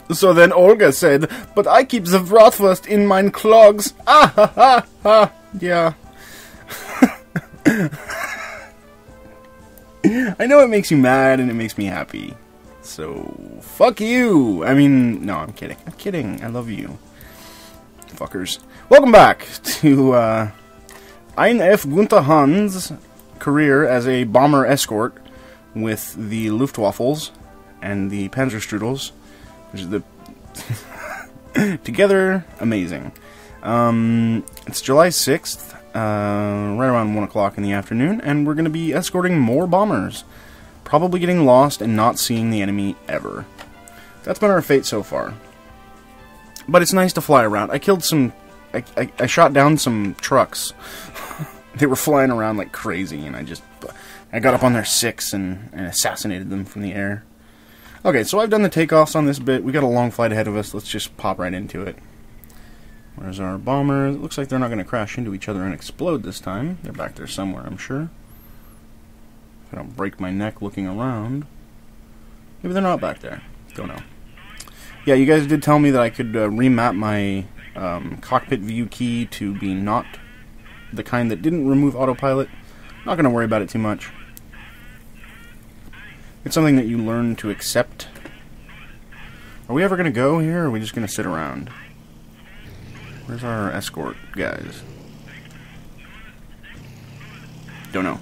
So then Olga said, "But I keep the bratwurst in mine clogs." Ah ha ha ha. Yeah. I know it makes you mad and it makes me happy. So, fuck you. I mean, no, I'm kidding. I'm kidding. I love you. Fuckers. Welcome back to, Ein Gunther Hahn's career as a bomber escort with the Luftwaffles and the Panzerstrudels, which is the together amazing. It's July 6th, right around 1 o'clock in the afternoon, and we're going to be escorting more bombers, probably getting lost and not seeing the enemy ever. That's been our fate so far. But it's nice to fly around. I killed some... I shot down some trucks. They were flying around like crazy, and I got up on their six and assassinated them from the air. Okay, so I've done the takeoffs on this bit. We got a long flight ahead of us. Let's just pop right into it. Where's our bomber? It looks like they're not going to crash into each other and explode this time. They're back there somewhere, I'm sure. If I don't break my neck looking around. Maybe they're not back there. Don't know. Yeah, you guys did tell me that I could remap my cockpit view key to be not the kind that didn't remove autopilot. Not going to worry about it too much. It's something that you learn to accept. Are we ever going to go here, or are we just going to sit around? Where's our escort guys? Don't know.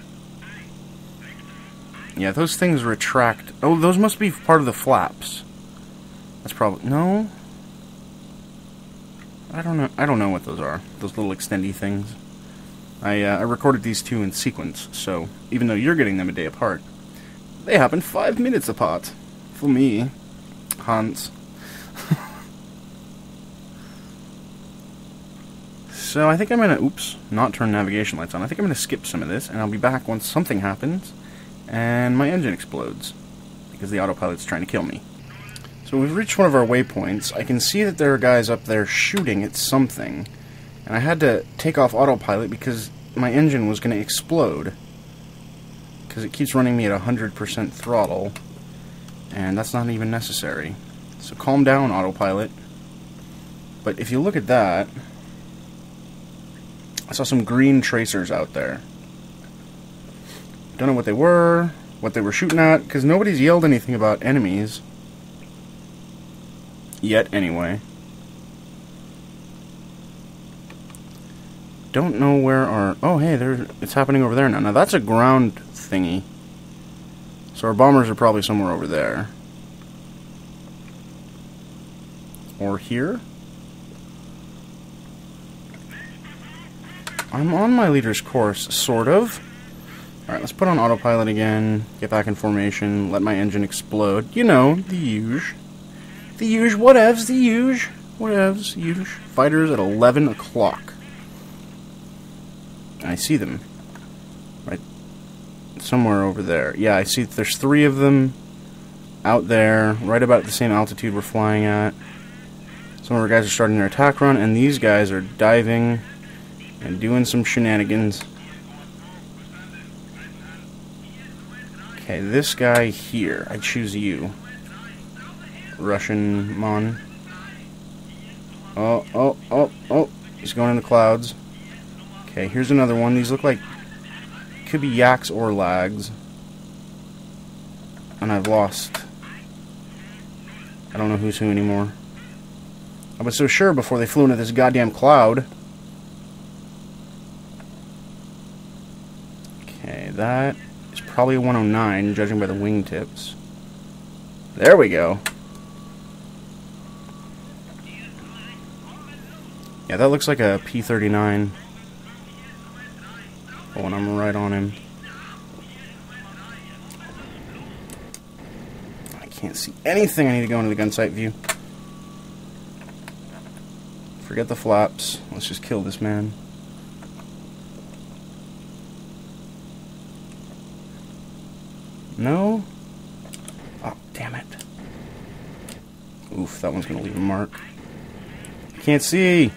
Yeah, those things retract. Oh, those must be part of the flaps. That's probably... No? I don't know. I don't know what those are. Those little extendy things. I recorded these two in sequence, so even though you're getting them a day apart, they happen 5 minutes apart. For me. Hans. So I think I'm gonna, oops, not turn navigation lights on. I think I'm gonna skip some of this, and I'll be back once something happens, and my engine explodes, because the autopilot's trying to kill me. So we've reached one of our waypoints. I can see that there are guys up there shooting at something, and I had to take off autopilot because my engine was gonna explode, because it keeps running me at 100% throttle, and that's not even necessary. So calm down, autopilot. But if you look at that, I saw some green tracers out there. Don't know what they were shooting at, because nobody's yelled anything about enemies. Yet, anyway. Don't know where our... Oh, hey, it's happening over there now. Now, that's a ground thingy. So our bombers are probably somewhere over there. Or here? I'm on my leader's course, sort of. Alright, let's put on autopilot again, get back in formation, let my engine explode. You know, the usual. The usual, whatevs, the usual. Whatevs, usual. Fighters at 11 o'clock. I see them. Right somewhere over there. Yeah, I see there's 3 of them out there, right about the same altitude we're flying at. Some of our guys are starting their attack run, and these guys are diving and doing some shenanigans. Okay, this guy here. I choose you. Russian Mon. Oh. He's going in the clouds. Okay, here's another one. These look like... could be yaks or lags. And I've lost. I don't know who's who anymore. I was so sure before they flew into this goddamn cloud. Okay, that is probably a 109, judging by the wingtips. There we go. Yeah, that looks like a P-39. Oh, and I'm right on him. I can't see anything. I need to go into the gun sight view. Forget the flaps. Let's just kill this man. No? Oh, damn it. Oof, that one's gonna leave a mark. Can't see!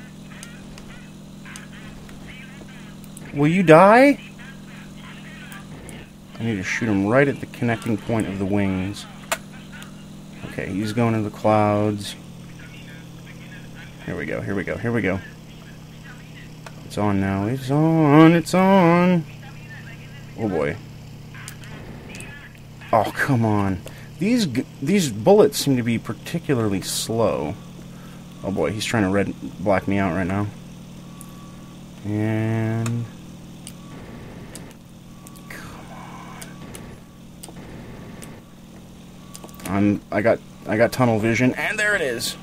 Will you die? I need to shoot him right at the connecting point of the wings. Okay, he's going in the clouds. Here we go, here we go, here we go. It's on now. It's on, it's on. Oh boy. Oh, come on. These bullets seem to be particularly slow. Oh boy, he's trying to black me out right now. And come on. I got tunnel vision, and there it is.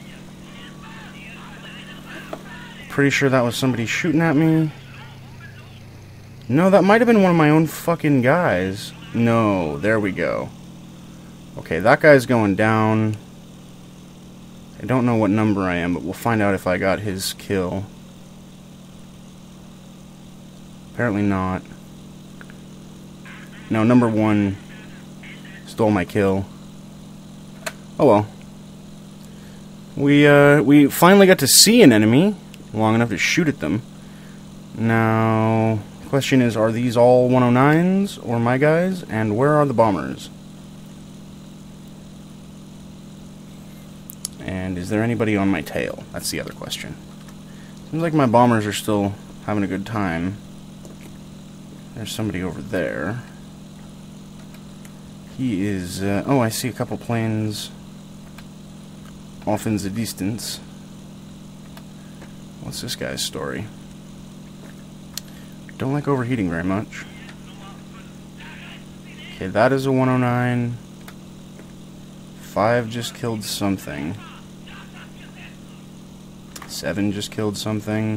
Pretty sure that was somebody shooting at me. No, that might have been one of my own fucking guys. No, there we go. Okay, that guy's going down. I don't know what number I am, but we'll find out if I got his kill. Apparently not. No, number 1 stole my kill. Oh well. We finally got to see an enemy long enough to shoot at them. Now, the question is, are these all 109s or my guys? And where are the bombers? And is there anybody on my tail? That's the other question. Seems like my bombers are still having a good time. There's somebody over there. He is... oh, I see a couple planes off in the distance. What's this guy's story? Don't like overheating very much. Okay, that is a 109. 5 just killed something. 7 just killed something.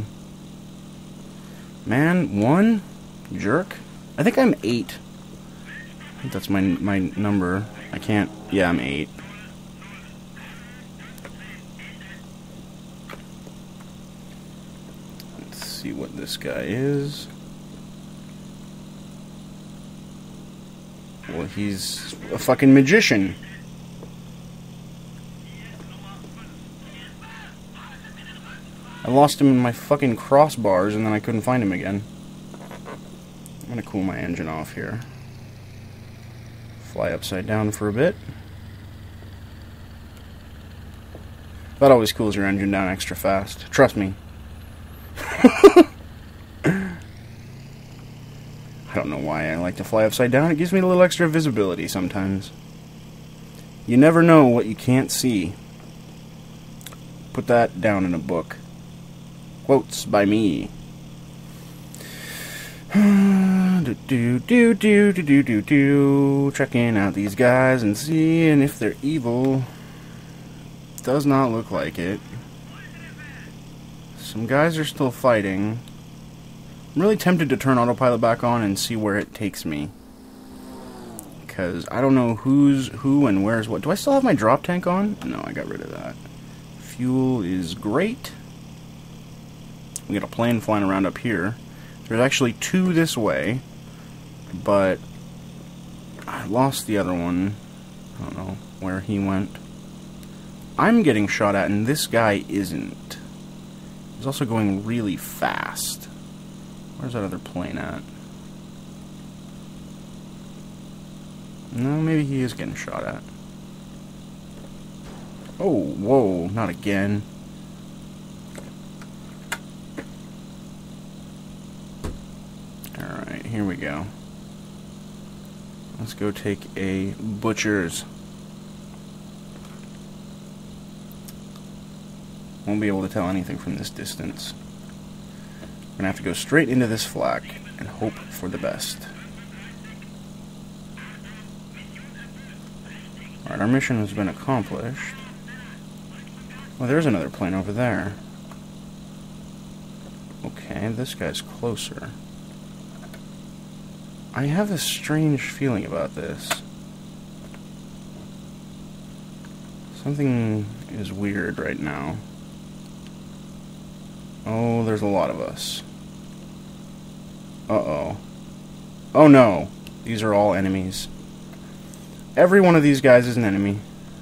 Man, 1? Jerk? I think I'm 8. I think that's my number. I can't... Yeah, I'm 8. Let's see what this guy is. Well, he's a fucking magician. I lost him in my fucking crossbars and then I couldn't find him again. I'm gonna cool my engine off here. Fly upside down for a bit. That always cools your engine down extra fast. Trust me. I don't know why I like to fly upside down. It gives me a little extra visibility sometimes. You never know what you can't see. Put that down in a book. Quotes by me. Checking out these guys and seeing if they're evil. Does not look like it. Some guys are still fighting. I'm really tempted to turn autopilot back on and see where it takes me. Because I don't know who's who and where's what. Do I still have my drop tank on? No, I got rid of that. Fuel is great. We got a plane flying around up here. There's actually 2 this way, but I lost the other one. I don't know where he went. I'm getting shot at, and this guy isn't. He's also going really fast. Where's that other plane at? No, maybe he is getting shot at. Oh, whoa, not again. Alright, here we go. Let's go take a butcher's. Won't be able to tell anything from this distance. We're gonna have to go straight into this flak and hope for the best. Alright, our mission has been accomplished. Well, there's another plane over there. Okay, this guy's closer. I have a strange feeling about this. Something is weird right now. Oh, there's a lot of us. Uh-oh. Oh no! These are all enemies. Every one of these guys is an enemy.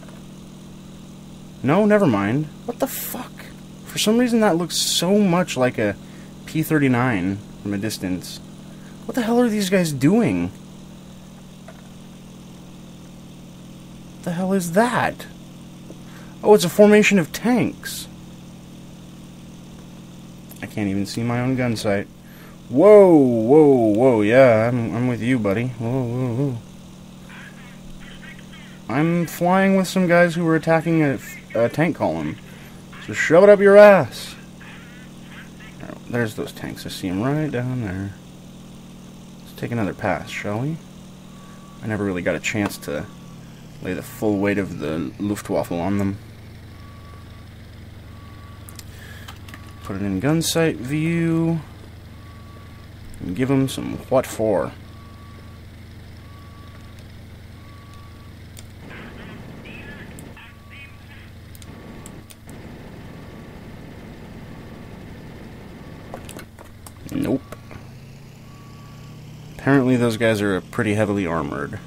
No, never mind. What the fuck? For some reason that looks so much like a P-39 from a distance. What the hell are these guys doing? What the hell is that? Oh, it's a formation of tanks. I can't even see my own gun sight. Whoa, whoa, whoa, yeah, I'm with you, buddy. Whoa, whoa, whoa. I'm flying with some guys who were attacking a tank column. So shove it up your ass. Oh, there's those tanks. I see them right down there. Let's take another pass, shall we? I never really got a chance to lay the full weight of the Luftwaffe on them. Put it in gun sight view. And give them some what for. Nope. Apparently those guys are pretty heavily armored.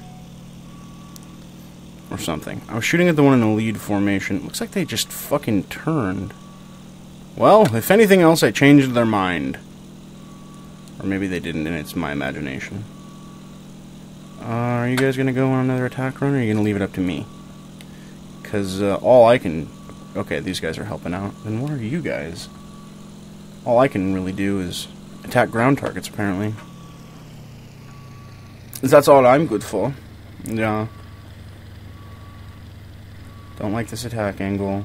Or something. I was shooting at the one in the lead formation. Looks like they just fucking turned. Well, if anything else, I changed their mind. Or maybe they didn't, and it's my imagination. Are you guys gonna go on another attack run, or are you gonna leave it up to me? Because all I can... Okay, these guys are helping out. Then what are you guys? All I can really do is attack ground targets, apparently. That's all I'm good for. Yeah. Don't like this attack angle.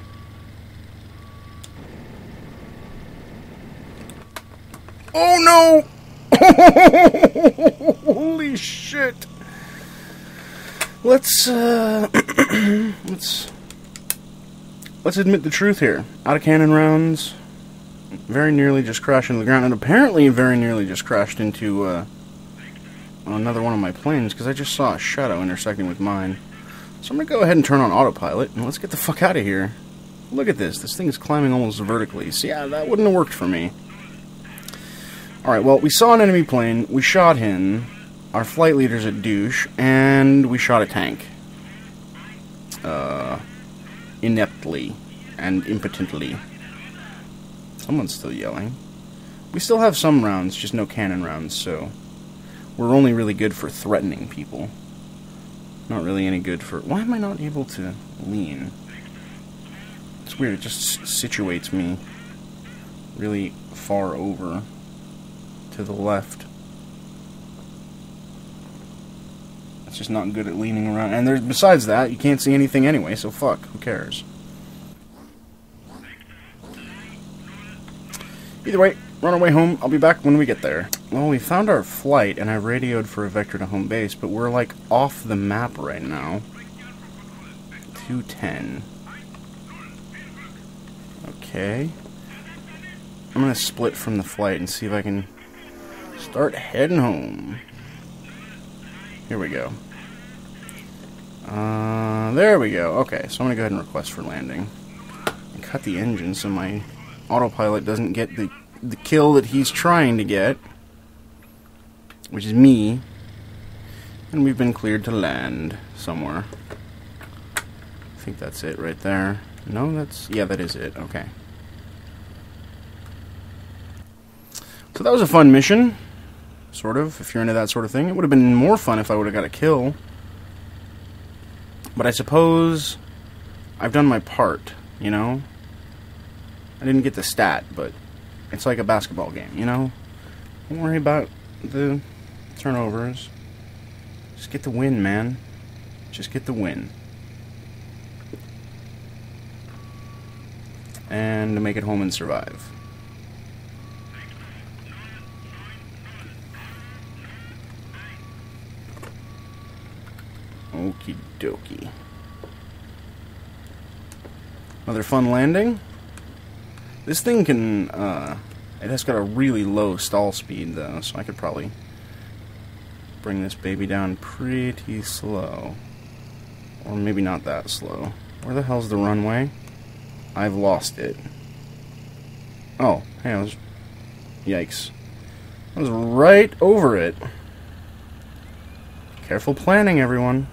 Oh no! Holy shit! Let's admit the truth here. Out of cannon rounds, very nearly just crashed into the ground, and apparently very nearly just crashed into another one of my planes, because I just saw a shadow intersecting with mine. So I'm going to go ahead and turn on autopilot, and let's get the fuck out of here. Look at this. This thing is climbing almost vertically. So yeah, that wouldn't have worked for me. Alright, well, we saw an enemy plane, we shot him, our flight leader's a douche, and we shot a tank. Ineptly and impotently. Someone's still yelling. We still have some rounds, just no cannon rounds, so we're only really good for threatening people. Not really any good for... Why am I not able to lean? It's weird, it just situates me really far over to the left. It's just not good at leaning around. And there's, besides that, you can't see anything anyway, so fuck, who cares? Either way, run away home. I'll be back when we get there. Well, we found our flight, and I radioed for a vector to home base, but we're, like, off the map right now. 210. Okay. I'm gonna split from the flight and see if I can start heading home. Here we go. There we go. Okay, so I'm gonna go ahead and request for landing. And cut the engine so my autopilot doesn't get the kill that he's trying to get, which is me. And we've been cleared to land somewhere. I think that's it right there. No, that's... Yeah, that is it. Okay. So that was a fun mission. Sort of, if you're into that sort of thing. It would have been more fun if I would have got a kill. But I suppose I've done my part, you know? I didn't get the stat, but it's like a basketball game, you know? Don't worry about the turnovers. Just get the win, man. Just get the win. And to make it home and survive. Okie dokie. Another fun landing. This thing can, it has got a really low stall speed though, so I could probably bring this baby down pretty slow. Or maybe not that slow. Where the hell's the runway? I've lost it. Oh, hey, I was... Yikes. I was right over it. Careful planning, everyone.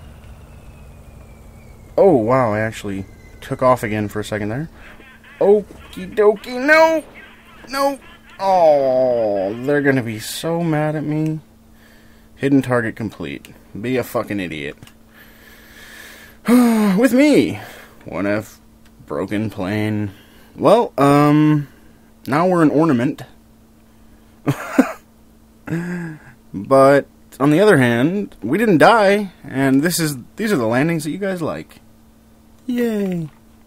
Oh, wow, I actually took off again for a second there. Okie dokie, no! No! Oh, they're gonna be so mad at me. Hidden target complete. Be a fucking idiot. With me, 1F Broken plane. Well, now we're an ornament. But on the other hand, we didn't die, and these are the landings that you guys like. Yay.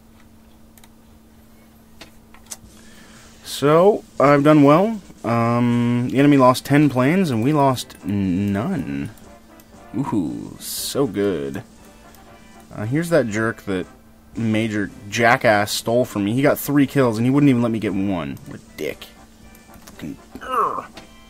So, I've done well. The enemy lost 10 planes, and we lost none. Ooh, so good. Here's that jerk that Major Jackass stole from me. He got 3 kills, and he wouldn't even let me get 1. What a dick. Fucking... Urgh.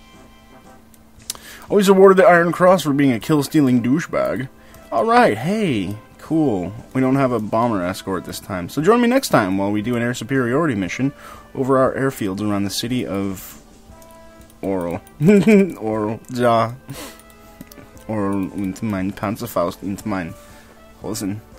Always awarded the Iron Cross for being a kill-stealing douchebag. Alright, hey, cool. We don't have a bomber escort this time. So join me next time while we do an air superiority mission over our airfields around the city of... Oral. Oral. Ja. Oral und mein Panzerfaust in mein Hosen.